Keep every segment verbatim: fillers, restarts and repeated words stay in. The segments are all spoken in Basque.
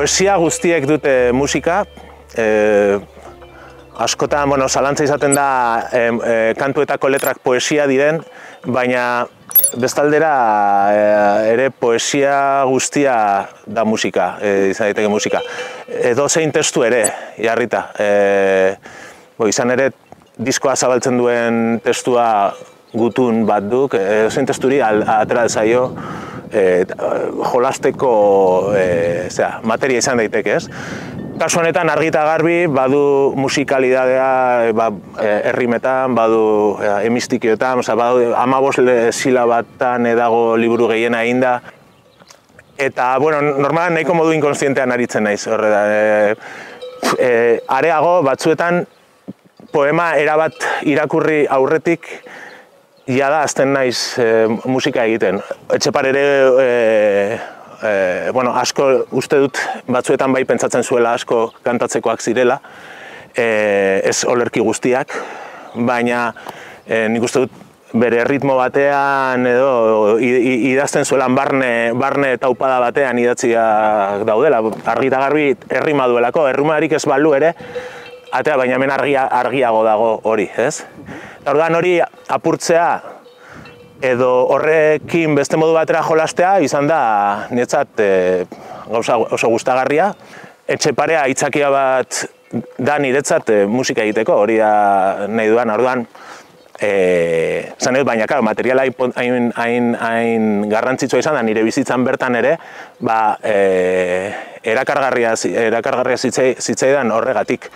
Poesia guztiek dute musika, e, askotan, bueno, zalantza izaten da e, e, kantuetako letrak poesia diren, baina bestaldera e, ere poesia guztia da musika, e, izan daiteke musika. Edo zein testu ere, jarrita. E, bo, izan ere, diskoa zabaltzen duen testua gutun bat duk, edo zein testuri atera zaio, E, jolasteko e, zera, materia izan daiteke, ez? Kasu honetan argi eta garbi badu musikalidadea e, ba, e, errimetan, badu e, emistikioetan, oza, badu hamabost silabatan dago liburu gehiena egin da. Eta, bueno, normalan nahiko modu inkonstientean aritzen naiz, horre da. E, e, areago, batzuetan poema erabat irakurri aurretik ja da, azten naiz e, musika egiten. Etxepare ere, e, e, bueno, asko uste dut batzuetan bai pentsatzen zuela asko kantatzekoak zirela, e, ez olerki guztiak, baina e, nik uste dut bere ritmo batean edo idazten zuelan barne, barne taupada batean idatziak daudela. Argi eta garbi errima duelako, errimarik ez balu ere, atea, baina hemen argia, argiago dago hori, ez? Eta orduan hori apurtzea edo horrekin beste modu batera jolastea izan da niretzat e, gauza oso gustagarria. Etxeparea aitzakia bat da niretzat e, musika egiteko, hori da nahi duan, orduan e, zan dut, baina klar, materiala hain, hain, hain garrantzitsua izan da nire bizitzan bertan ere, ba, e, erakargarria, erakargarria zitzaidan horregatik.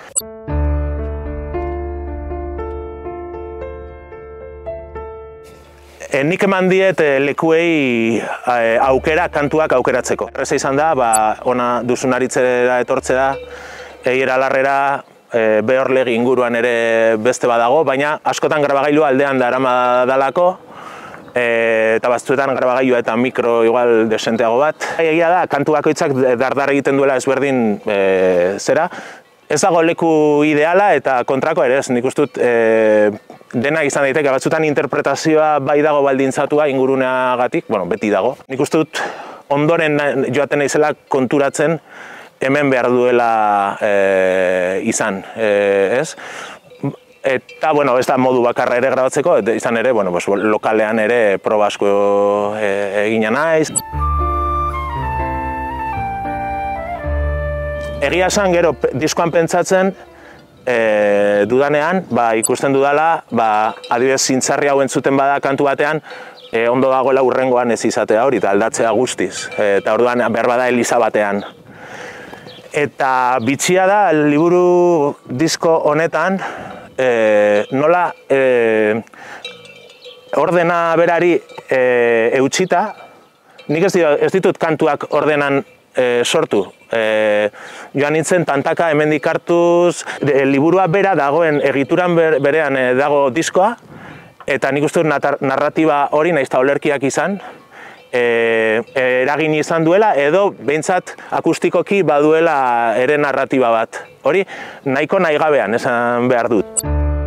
E, nik eman diet e, lekuei e, aukera, kantuak aukeratzeko. Erreza izan da, ba, ona duzunaritzera etortzea, egiera larrera, e, behorlegi inguruan ere beste badago, baina askotan grabagailua aldean darama dalako, e, eta batzuetan grabagailua eta mikro igual desenteago bat. Egia da, kantu bakoitzak dardar egiten duela ezberdin e, zera. Ez dago leku ideala eta kontrako ere ez, nik uste dut e, dena izan daiteke, batzutan interpretazioa bai dago baldintzatua inguruneagatik, bueno, beti dago. Nik uste dut ondoren joaten naizela konturatzen hemen behar duela e, izan, e, ez? Eta, bueno, ez da modu bakarra ere grabatzeko, izan ere, bueno, pues, lokalean ere proba asko e, egina naiz. Egia esan, gero, diskoan pentsatzen, e, dudanean, ba, ikusten dudala, ba, adibidez zintzarri hau entzuten bada kantu batean, e, ondo dagoela hurrengoan ez izatea hori, eta aldatzea guztiz. E, eta orduan behar bada eliza batean. Eta bitxia da, liburu disko honetan, e, nola e, ordena berari e, eutxita, nik ez, ez ditut kantuak ordenan e, sortu. E, joan nintzen tantaka hemendik hartuz, e, liburua bera dagoen egituran berean e, dago diskoa, eta nik uste dut narratiba hori nahiz eta olerkiak izan, e, eragin izan duela, edo behintzat akustikoki baduela ere narratiba bat. Hori nahiko nahi gabean esan behar dut.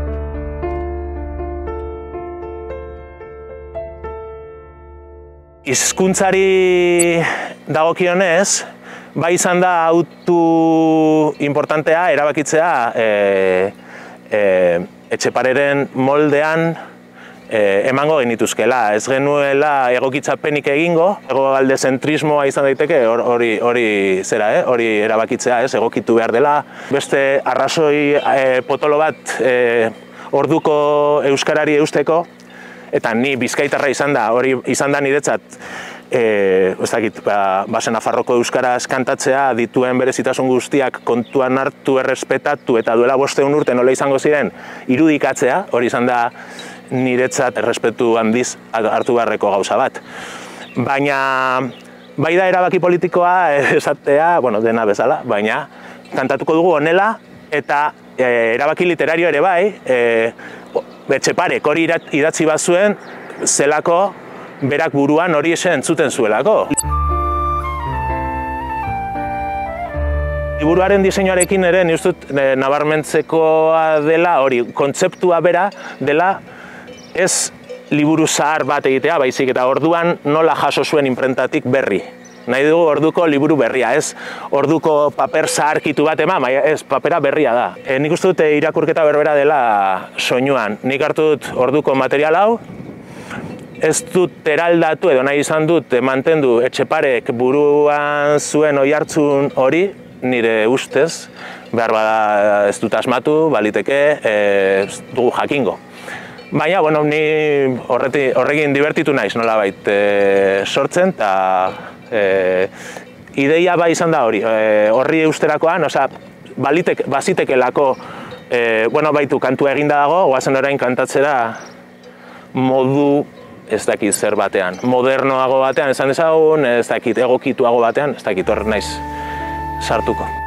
Hizkuntzari dagokionez, bai izan da autu importantea erabakitzea e, e, Etxepareren moldean e, emango genituzkela. Ez genuela egokitzapenik egingo, egogaldezentrismoa izan daiteke hori hori zera, eh? Hori erabakitzea, ez? Egokitu behar dela. Beste arrazoi e, potolo bat e, orduko euskarari eusteko, eta ni bizkaitarra izan da, hori izan da niretzat, E, ez dakit, ba, basen Nafarroko euskaraz kantatzea dituen berezitasun guztiak kontuan hartu, errespetatu eta duela bosteun urte nola izango ziren irudikatzea, hori izan da niretzat errespetu handiz hartu beharreko gauza bat. Baina bai da erabaki politikoa esatea, bueno, dena bezala, baina kantatuko dugu honela eta e, erabaki literario ere bai, e, Etxeparek hori idatzi bazuen zelako berak buruan hori esen entzuten zuelako. Liburuaren diseinuarekin ere ni uste dut nabarmentzekoa dela hori, kontzeptua bera dela ez liburu zahar bat egitea, baizik eta orduan nola jaso zuen inprentatik berri. Nahi dugu orduko liburu berria, ez orduko paper zaharkitu bat eman, ez papera berria da. E, nik uste dut irakurketa berbera dela soinuan. Nik hartu dut orduko material hau, ez dut eraldatu edo nahi izan dut mantendu Etxeparek buruan zuen oihartzun hori, nire ustez, behar bada ez dut asmatu, baliteke, ez dugu jakingo. Baina, bueno, ni horrekin divertitu naiz nolabait sortzen, eta e, ideia bai izan da hori, e, horri eusterakoan, osea, balitek, bazitekelako, e, bueno, baitu kantua eginda dago, oazen orain kantatzera modu ez dakit zer batean, modernoago batean esan dezagun, ez dakit egokituago batean, ez dakit hor naiz sartuko.